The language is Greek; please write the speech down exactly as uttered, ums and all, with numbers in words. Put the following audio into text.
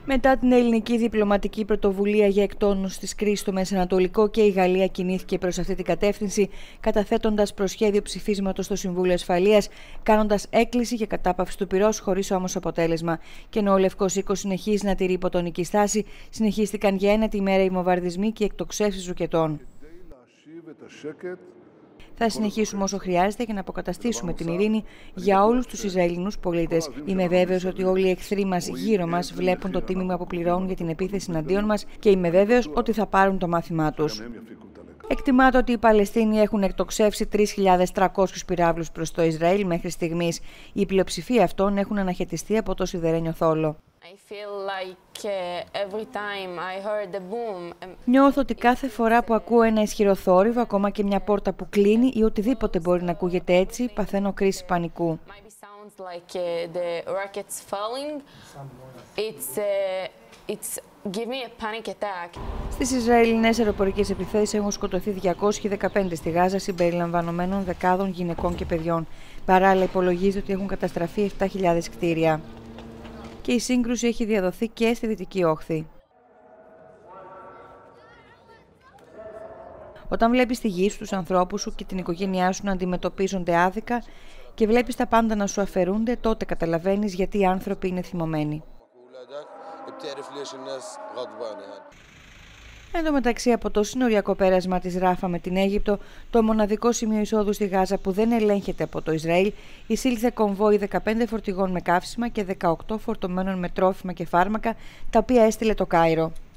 Μετά την ελληνική διπλωματική πρωτοβουλία για εκτόνωση της κρίσης στο Μεσανατολικό, και η Γαλλία κινήθηκε προς αυτή την κατεύθυνση, καταθέτοντας προσχέδιο ψηφίσματος στο Συμβούλιο Ασφαλείας, κάνοντας έκκληση για κατάπαυση του πυρός, χωρίς όμως αποτέλεσμα. Και ενώ ο Λευκός Οίκος συνεχίζει να τηρεί υποτονική στάση, συνεχίστηκαν για ένατη ημέρα οι βομβαρδισμοί και οι εκτοξεύσεις ρουκετών. Θα συνεχίσουμε όσο χρειάζεται για να αποκαταστήσουμε την ειρήνη για όλους τους Ισραηλινούς πολίτες. Είμαι βέβαιος ότι όλοι οι εχθροί μας γύρω μας βλέπουν το τίμημα που πληρώνουν για την επίθεση εναντίον μας και είμαι βέβαιος ότι θα πάρουν το μάθημά τους. Εκτιμάται ότι οι Παλαιστίνοι έχουν εκτοξεύσει τρεις χιλιάδες τριακόσιους πυράβλους προς το Ισραήλ μέχρι στιγμής. Η πλειοψηφία αυτών έχουν αναχαιτιστεί από το σιδερένιο θόλο. Νιώθω ότι κάθε φορά που ακούω ένα ισχυρό θόρυβο, ακόμα και μια πόρτα που κλείνει ή οτιδήποτε μπορεί να ακούγεται έτσι, παθαίνω κρίση πανικού. Στις Ισραηλινές αεροπορικές επιθέσεις έχουν σκοτωθεί διακόσιοι δεκαπέντε στη Γάζα, συμπεριλαμβανομένων δεκάδων γυναικών και παιδιών. Παράλληλα, υπολογίζεται ότι έχουν καταστραφεί επτά χιλιάδες κτίρια. Και η σύγκρουση έχει διαδοθεί και στη Δυτική Όχθη. Όταν βλέπεις τη γη σου, τους ανθρώπους σου και την οικογένειά σου να αντιμετωπίζονται άδικα και βλέπεις τα πάντα να σου αφαιρούνται, τότε καταλαβαίνεις γιατί οι άνθρωποι είναι θυμωμένοι. Εν τω μεταξύ, από το συνοριακό πέρασμα της Ράφα με την Αίγυπτο, το μοναδικό σημείο εισόδου στη Γάζα που δεν ελέγχεται από το Ισραήλ, εισήλθε κομβόι δεκαπέντε φορτηγών με καύσιμα και δεκαοκτώ φορτωμένων με τρόφιμα και φάρμακα, τα οποία έστειλε το Κάιρο.